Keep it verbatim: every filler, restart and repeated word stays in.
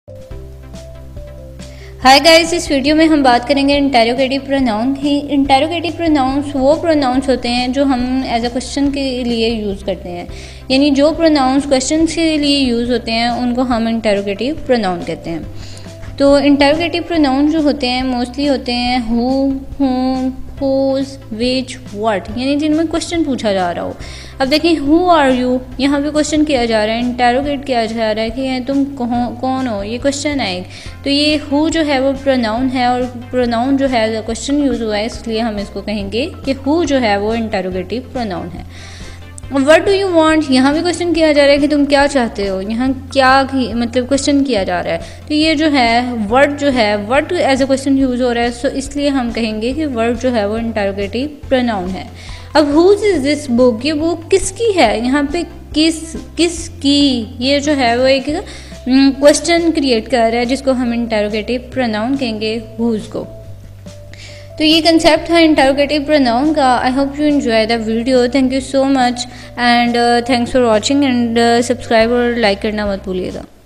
Hi guys, इस video में हम बात करेंगे इंटेरोगेटिव प्रोनाउन की। इंटेरोगेटिव प्रोनाउंस वो प्रोनाउंस होते हैं जो हम एज अ क्वेश्चन के लिए यूज़ करते हैं, यानी जो प्रोनाउंस क्वेश्चन के लिए यूज़ होते हैं उनको हम इंटेरोगेटिव प्रोनाउन कहते हैं। तो इंटेरोगेटिव प्रोनाउन जो होते हैं मोस्टली होते हैं हु, हुम, हुज, विच, व्हाट, यानी जिनमें क्वेश्चन पूछा जा रहा हो। अब देखिए, हु आर यू, यहाँ पे क्वेश्चन किया जा रहा है, इंटेरोगेट किया जा रहा है कि तुम कौन हो, ये क्वेश्चन है। तो ये हु जो है वो प्रोनाउन है और प्रोनाउन जो है क्वेश्चन यूज हुआ है, इसलिए हम इसको कहेंगे कि हु जो है वो इंटेरोगेटिव प्रोनाउन है। व्हाट डू यू वांट, यहाँ भी क्वेश्चन किया जा रहा है कि तुम क्या चाहते हो, यहाँ क्या मतलब क्वेश्चन किया जा रहा है। तो ये जो है वर्ड जो है word as a question use हो रहा है, सो इसलिए हम कहेंगे कि वर्ड जो है वो इंटेरोगेटिव प्रोनाउन है। अब हुज इज दिस बुक, ये बुक किसकी है, यहाँ पे किस किसकी, ये जो है वो एक क्वेश्चन क्रिएट कर रहा है जिसको हम इंटेरोगेटिव प्रोनाउन कहेंगे, हुज को। तो ये कंसेप्ट था इंटेरोगेटिव प्रोनाउन का। I hope you enjoy the video. Thank you so much and thanks for watching and subscribe और लाइक करना मत भूलिएगा।